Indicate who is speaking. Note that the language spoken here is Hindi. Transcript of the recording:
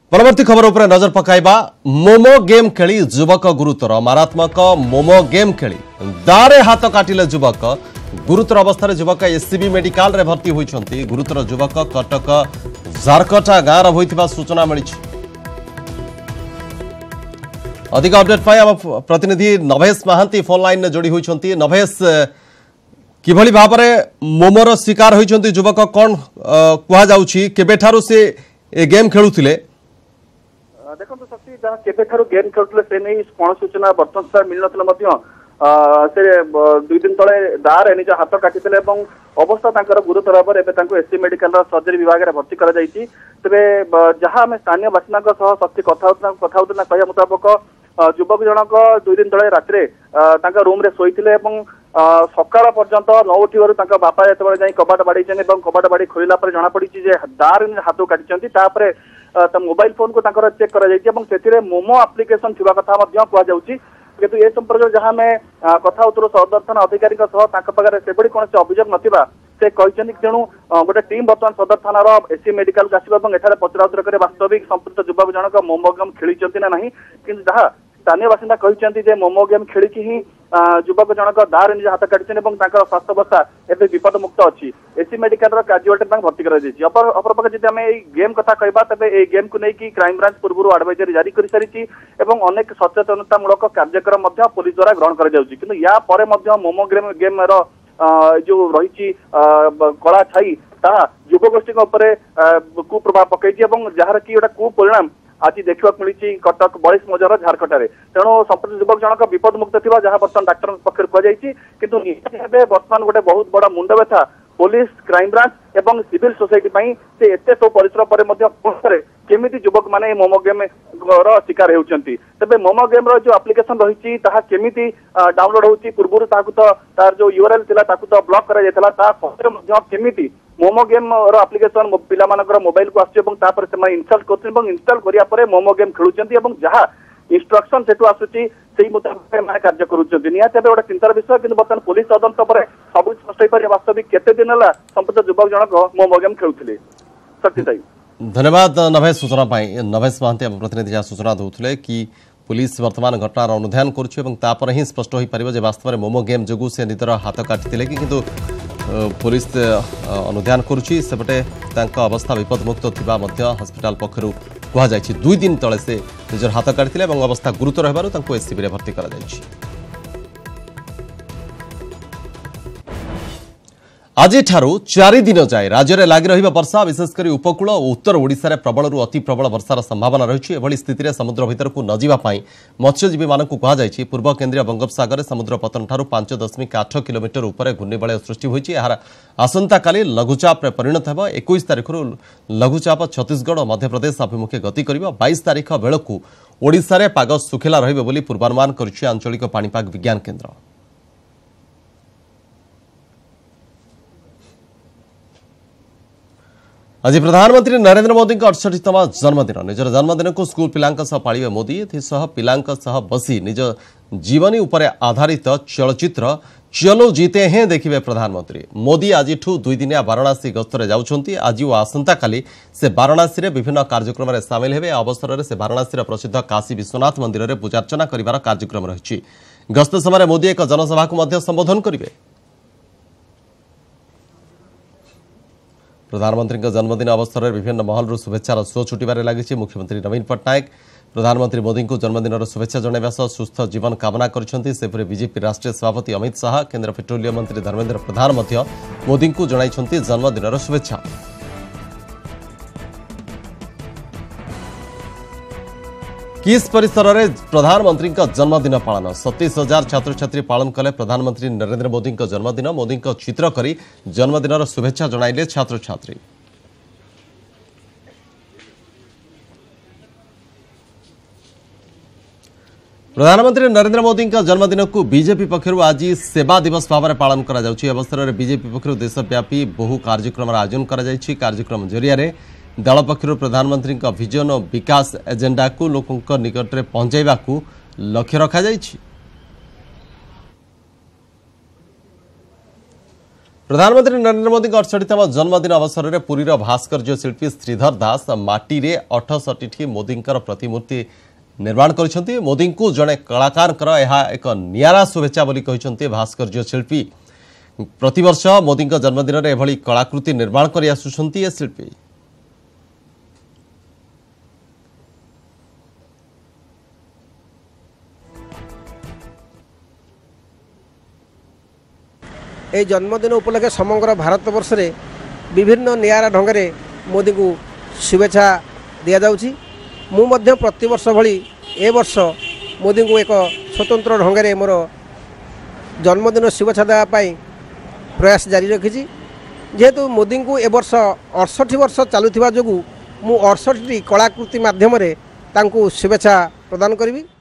Speaker 1: परवर्ती खबर उपर नजर पकाइबा मोमो गेम खेली युवक गुरुतर मारात्मक मोमो गेम खेली दारे हाथ काटिले युवक गुरुतर अवस्था युवक एससीबी मेडिकल रे भर्ती होइछंती। गुरुतर युवक कटक झारकटा गाँव होइथिबा सूचना मिली। अधिक अपडेट पाई आम प्रतिनिधि नभेश महांती फोन लाइन में जोड़ी होइछंती। नभेश किभली भाबरे मोमोर शिकार होइछंती युवक कोन कुहा जाउछि केबेठारु से ए गेम खेलुथिले?
Speaker 2: देखो शक्ति जहाँ केबेठारु गेम खेलुथिले से नहीं कौन सूचना बर्तमान सुधा मिल नथिला से 2 दिन तले दार निज हाथ काटिथिले एवं अवस्था तांकर गुरुतर भाव में एससी मेडिकल सर्जरी विभाग में भर्ती कर तेरे जहाँ आम स्थानीय बासिंदा शक्ति कथा कहवा मुताबक युवक जनक 2 दिन तले रात्रे रूम रे शोइथिले सकाळ पर्यंत न उठिबारु बापा जेतबेले जाई कबाट बाड़ीछन कबाट बाड़ी खोलिला पर जणा पड़ी जे दार हाथ काटिछंती। तापरे मोबाइल फोन को चेक कर मोमो एप्लिकेशन थिबा कथा कहुच्छी किंतु ए संपर्क जहाँ में कथा उत्तर सदर थाना अधिकारी से कौन अभियोग नथिबा से कहते तेणु गोटे टीम बर्तमान सदर थानार एससी मेडिकल आसवे पचराउचरा कर वास्तविक संपृक्त युवक जनक मोमो गेम खेली ना नहीं कि जहाँ स्थानीय बासिंदा कहते मोमो गेम खेलिकी ही युवक जनक दार निज हाथ काटी स्वास्थ्य अवस्था एवं विपद मुक्त अच्छी एससी मेडिकल काजुआलिटी भर्ती अपरपक्ष जब आम गेम कथा कहवा तेज ये गेम को लेकिन क्राइम ब्रांच पूर्व एडवाइजरी जारी कर सारी अनेक सचेतनतामूलक कार्यक्रम पुलिस द्वारा ग्रहण कर या मोमो गेम जो रही कला छाई युवगोष्ठी कुप्रभाव पकई जार कि गोटे कुपरिणाम आज देखा मिली कटक 42 मजार झारखंडे तेणु संपृक्त युवक जनक विपद मुक्त थी जहाँ बर्तमान डाक्टर पक्ष कहु निहाती बर्तमान गोटे बहुत बड़ा मुंड व्यथा पुलिस क्राइम ब्रांच एवं सिविल सोसाइटी से एत सब परिश्रम पर केमी युवक मैंने मोमो गेम शिकार होती तेज मोमो गेम जो एप्लिकेशन रही केमी डाउनलोड होती पूर्व तार जो यूआरएल तो ब्लॉक करमी मोमो गेम एप्लिकेशन पिला मोबाइल को आसपर इनस्टॉल कर इनस्टॉल करा मोमो गेम खेलुं जहाँ इंस्ट्रक्शन से आसूची से मुताबिक कार्य कर गोटे चिंतार विषय कि बर्तमान पुलिस तदंत पर सब स्पष्ट हो पारे वास्तविक केते दिन है संपृक्त युवक जनक मोमो गेम खेलुले। शक्ति
Speaker 1: धन्यवाद नभेश सूचना नभेश महांती प्रतिनिधि जहाँ सूचना दूसरे कि पुलिस वर्तमान घटनार अनुधान कर ही स्पष्ट हो पार वास्तव में मोमो गेम जो से निदर हाथ काटी कि पुलिस अनुधान करुपटे अवस्था विपदमुक्त हस्पिटाल पक्षर कहुई 2 दिन तले से निजर हाथ काटी अवस्था गुरुतर होबारु एससीबी भर्ती कर आज 4 दिन जाए राज्य में लगी रही वर्षा विशेषकर उपकूल और उत्तर ओडिशा रे प्रबल अति प्रबल वर्षार संभावना रही एभली स्थिति समुद्र भीतर को न जावाई मत्स्यजीवी मानक कहुई पूर्व केन्द्रीय बंगोपसागर समुद्र पतन ठारू 5.8 किलोमीटर उपर घूर्णिबलय सृष्टि होती यार आसंता काली लघुचाप परिणत हो 21 तारिख लघुचाप छत्तीसगढ़ और मध्यप्रदेश अभिमुखे गति कर 22 तारिख बेलू ओडिशा रे पाग सुखिला रही पूर्वानुमान कर आंचलिक पाणीपाग विज्ञान केन्द्र। आज प्रधानमंत्री नरेंद्र मोदी 68तम जन्मदिन निजर जन्मदिन को स्कूल पिलांक पालिबे मोदी पिलांक बसी निज जीवनी उपर आधारित चलचित्र चलो जीते हैं देखिए प्रधानमंत्री मोदी आज 2 दिनिया वाराणसी गस्तरे जाउछंती। आज और आसंता काली से वाराणसी रे विभिन्न कार्यक्रम में सामिल हेबे। अवसर में से वाराणसी प्रसिद्ध काशी विश्वनाथ मंदिर में पूजार्चना करिवार कार्यक्रम रही। गस्त समय मोदी एक जनसभा को संबोधन करेंगे। प्रधानमंत्री जन्मदिन अवसर में विभिन्न महल शुभेच्छार शो छुटबार लगी। मुख्यमंत्री नवीन पट्टनायक प्रधानमंत्री मोदी को जन्मदिन शुभेच्छा जणाइबा सह सुस्थ जीवन कामना करते। बीजेपी राष्ट्रीय सभापति अमित शाह केन्द्र पेट्रोलियम मंत्री धर्मेन्द्र प्रधान मोदी को जणाइछंती जन्मदिन शुभेच्छा। किस परिसर में प्रधानमंत्री जन्मदिन पालन 27,000 छात्र छात्री पालन कले प्रधानमंत्री नरेंद्र मोदी जन्मदिन मोदी चित्र करी जन्मदिन शुभेच्छा जणाइले छात्र छात्री। प्रधानमंत्री नरेंद्र मोदी जन्मदिन को बीजेपी पक्षर आज सेवा दिवस भाव में पालन करा जाउछि। अवसर में बीजेपी पक्षर देशव्यापी बहु कार्यक्रम आयोजन करा जाइछि। कार्यक्रम जरिया दल पक्षर प्रधानमंत्री विजन और विकास एजेंडा को लोकों निकट में पहुंचाइबा लक्ष्य रखा जाइछि। प्रधानमंत्री नरेंद्र मोदी 68तम जन्मदिन अवसर में पुरीर भास्कर्य शिल्पी श्रीधर दास माटी रे 68 मोदी प्रतिमूर्ति निर्माण कर मोदी को जड़े कलाकार एक नियारा शुभेच्छा बोली कहते भास्कर्य शिल्पी प्रतिवर्ष मोदी जन्मदिन में एभली कलाकृति निर्माण कर आसुछंती ए शिल्पी।
Speaker 3: ए जन्मदिन उपलक्षे समग्र भारत वर्ष रे विभिन्न नियारा ढंग मोदी को शुभेच्छा दि जाउछि। मु मध्य प्रतिवर्ष भली ए वर्ष मोदी को एक स्वतंत्र ढंग से मोर जन्मदिन शुभेच्छा देवाई प्रयास जारी रखी। जेहेतु मोदी को ए वर्ष 68 वर्ष चलुवा जो मु 68 कलाकृति माध्यम शुभेच्छा प्रदान करी।